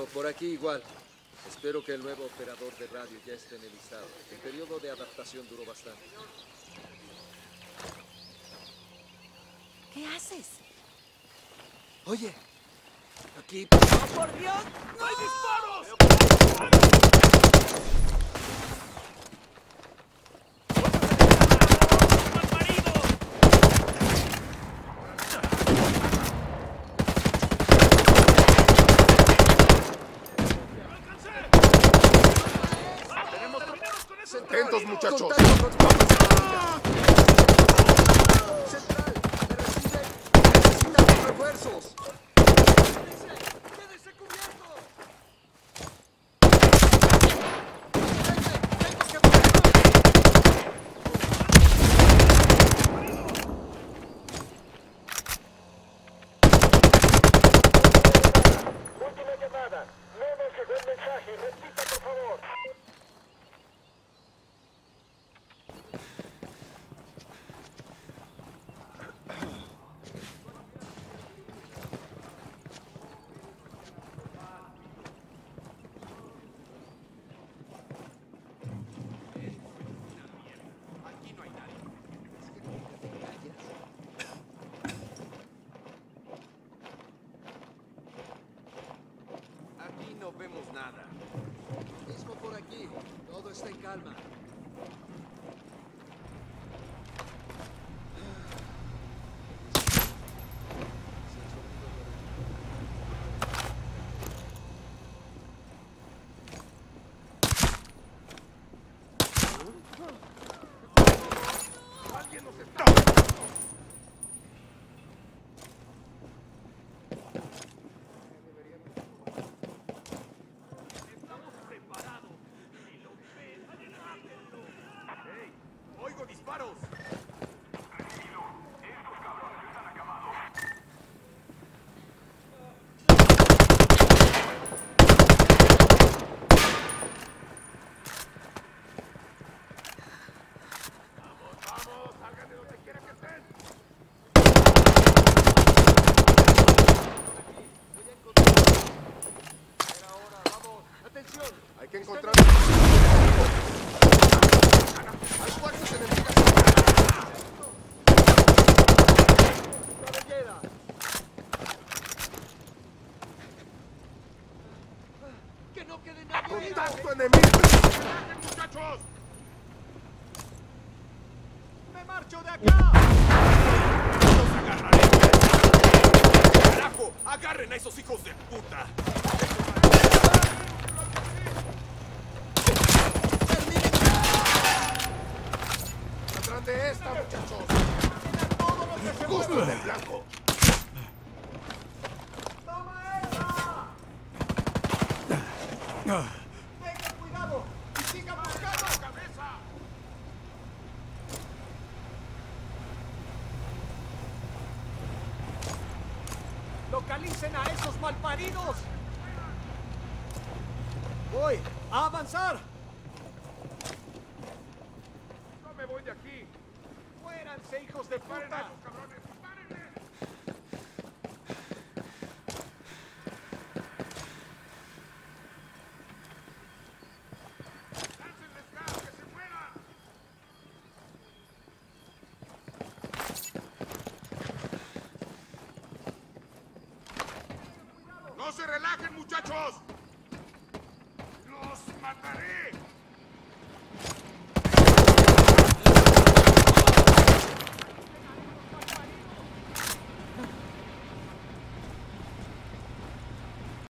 Por aquí igual. Espero que el nuevo operador de radio ya esté en el listado. El periodo de adaptación duró bastante. ¿Qué haces? Oye, aquí... ¡Oh, por Dios! ¡No! ¡Hay disparos! ¡Atentos, muchachos! ¡Central! ¡Me reciben! ¡Necesitamos refuerzos! ¡Quédense cubiertos! ¡Tengo que Última llamada. No nos llegó el mensaje. Repita, por favor. Aquí no vemos nada. Mismo por aquí. Todo está en calma. ¡Alguien nos está! Estamos preparados. Si lo ven, adelántenlo. ¡Ey! ¡Oigo disparos! Tranquilo, estos cabrones están acabados. ¡Vamos! ¡Salgan de donde quiera que estén! Era hora, vamos. ¡Atención! Hay que encontrar... ¡Hay fuerzas enemigas! ¡Cabellera! ¡Que no quede nadie herido! ¡Contacto enemigo! ¡Relajen, muchachos! ¡Me marcho de acá! ¡Los agarraré! ¡Carajo! ¡Agarren a esos hijos de puta! ¡Atrás de esta, muchachos! ¡Justo en el blanco! ¡Tengan cuidado! ¡Y sigan buscando! ¡Cabeza! ¡Localicen a esos malparidos! ¡Voy a avanzar! ¡No me voy de aquí! ¡Muéranse, hijos de ¡Disparen a puta! esos cabrones! ¡Dispárenle! ¡Láncenles gas! ¡Que se mueran! ¡No se relajen, muchachos! ¡Los mataré!